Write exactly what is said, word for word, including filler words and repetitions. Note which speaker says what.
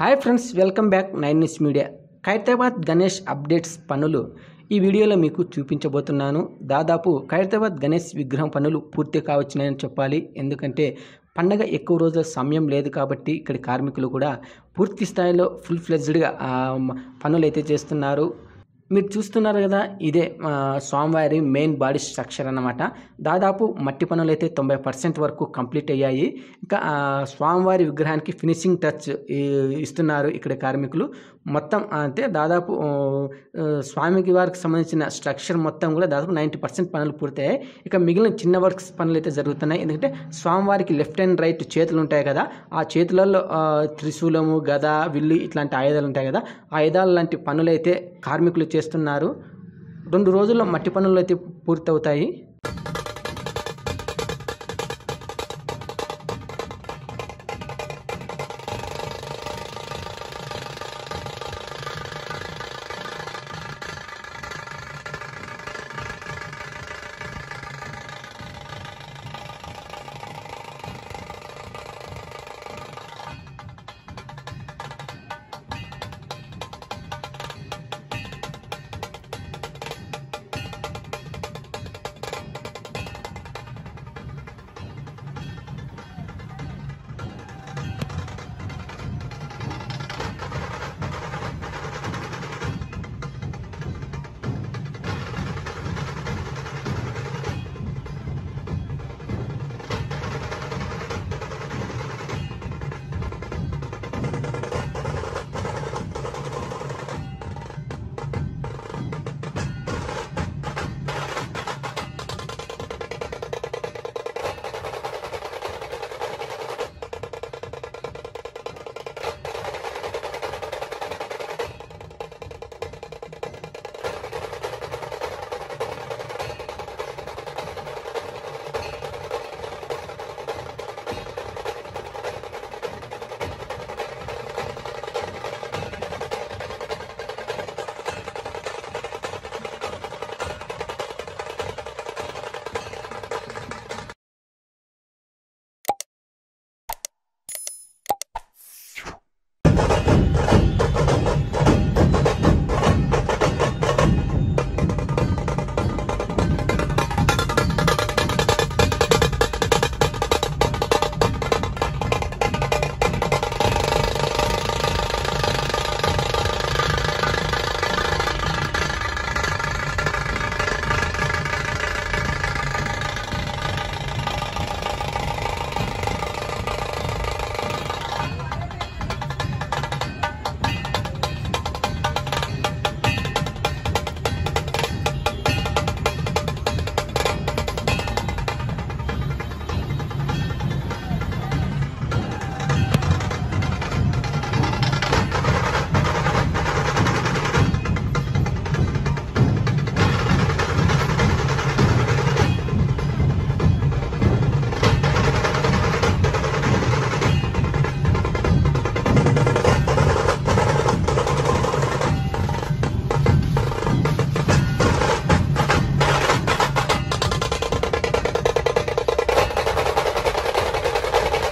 Speaker 1: Hi friends, welcome back nine news media. Khairatabad Ganesh updates పనులు ఈ వీడియోలో మీకు చూపించబోతున్నాను. దాదాపు ఖైరతాబాద్ గణేష్ విగ్రహం పనులు పూర్తి కావచ్చునని చెప్పాలి. ఎందుకంటే పండగ ఎక్కువ రోజుల సమయం లేదు కాబట్టి ఇక్కడి కార్మికులు కూడా పూర్తి స్థాయిలో ఫుల్ ఫ్లెడ్జ్డ్గా పనులు అయితే చేస్తున్నారు. మీరు చూస్తున్నారు కదా, ఇదే స్వామివారి మెయిన్ బాడీ స్ట్రక్చర్ అన్నమాట. దాదాపు మట్టి పనులు అయితే తొంభై పర్సెంట్ వరకు కంప్లీట్ అయ్యాయి. ఇంకా స్వామివారి విగ్రహానికి ఫినిషింగ్ టచ్ ఇస్తున్నారు ఇక్కడ కార్మికులు. మొత్తం అంటే దాదాపు స్వామికి వారికి సంబంధించిన స్ట్రక్చర్ మొత్తం కూడా దాదాపు నైంటీ పర్సెంట్ పనులు పూర్తయ్యాయి. ఇక మిగిలిన చిన్న వర్క్స్ పనులు అయితే జరుగుతున్నాయి. ఎందుకంటే స్వామివారికి లెఫ్ట్ అండ్ రైట్ చేతులు ఉంటాయి కదా, ఆ చేతులలో త్రిశూలము, గద, విల్లు ఇట్లాంటి ఆయుధాలు ఉంటాయి కదా, ఆయుధాలు లాంటి పనులు అయితే కార్మికులు చేస్తున్నారు. రెండు రోజుల్లో మట్టి పనులు అయితే పూర్తవుతాయి.